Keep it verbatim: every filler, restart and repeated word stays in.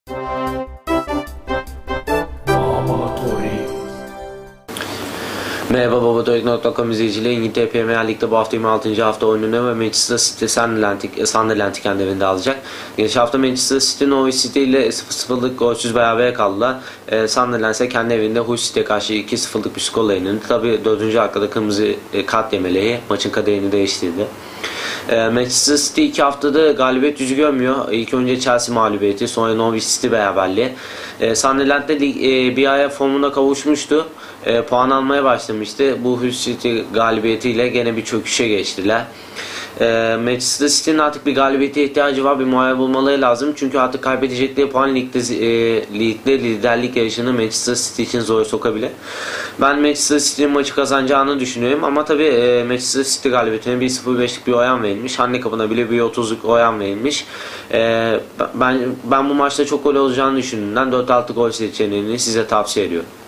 Merhaba babadoik nokta com izleyicileri. İngiltere Premier Lig'de bu hafta yirmi altıncı hafta oyununu ve Manchester City Sunderland'i Sunderland'i kendi evinde alacak. Geçen hafta Manchester City Norwich City ile sıfır sıfırlık golsüz berabere kaldılar. E, Sunderland ise kendi evinde Hull City'ye karşı iki sıfırlık bir skorla yenildi. Tabi dördüncü dakikada kırmızı e, kart yemeleri maçın kaderini değiştirdi. Manchester City iki haftada galibiyet yüzü görmüyor. İlk önce Chelsea mağlubiyeti, sonra Norwich City beraberliği. E, Sunderland de e, bir aya formuna kavuşmuştu. E, puan almaya başlamıştı. Bu Hull City galibiyetiyle gene bir çöküşe geçtiler. E, Manchester City'nin artık bir galibiyete ihtiyacı var. Bir moral bulmaları lazım. Çünkü artık kaybedecekleri puan ligde, e, ligde liderlik yarışını Manchester City için zor sokabilir. Ben Manchester City'nin maçı kazanacağını düşünüyorum. Ama tabii e, Manchester City galibiyetine bir sıfır beşlik bir oran verilmiş. Handikapına bile bir otuzluk oran verilmiş. E, ben, ben bu maçta çok gol olacağını düşündüğümden dört altı gol seçeneğini size tavsiye ediyorum.